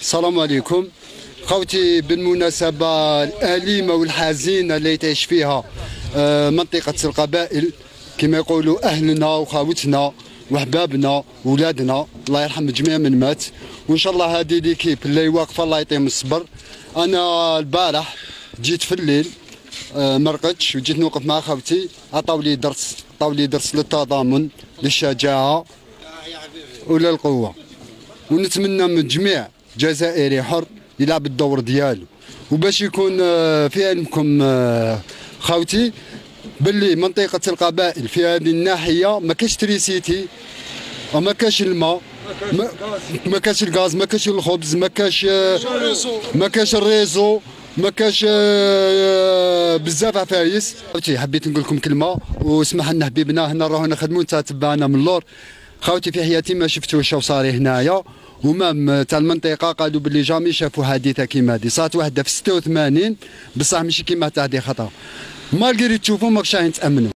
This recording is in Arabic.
السلام عليكم خوتي. بالمناسبة الأليمة والحزينة اللي تعيش فيها منطقة القبائل، كما يقولوا أهلنا وخاوتنا وحبابنا وولادنا، الله يرحم جميع من مات. وإن شاء الله هذه ليكيب اللي واقفة الله يعطيهم الصبر. أنا البارح جيت في الليل مرقدش وجيت نوقف مع خوتي، عطاو لي درس للتضامن للشجاعة وللقوة، ونتمنى من جميع جزائري حر يلعب الدور ديالو. وباش يكون في علمكم خوتي باللي منطقة القبائل في هذه الناحية ما كاش تريسيتي وما كاش الماء، ما كاش الغاز، ما كاش الخبز، ما كاش الريزو، ما كاش بزاف عفايس. خوتي حبيت نقول لكم كلمة واسمح لنا حبيبنا، هنا راهو نخدموا نتا تبعنا من اللور. خوتي في حياتي ما شفتوا واش صاري هنايا، ومام تاع المنطقه قالوا باللي جامي شافوا حادثه كيما هذه. صارت وحده في 86 بصح ماشي كيما تاع هذه خطا، مالغري تشوفوا ماكش راهين تامنوا.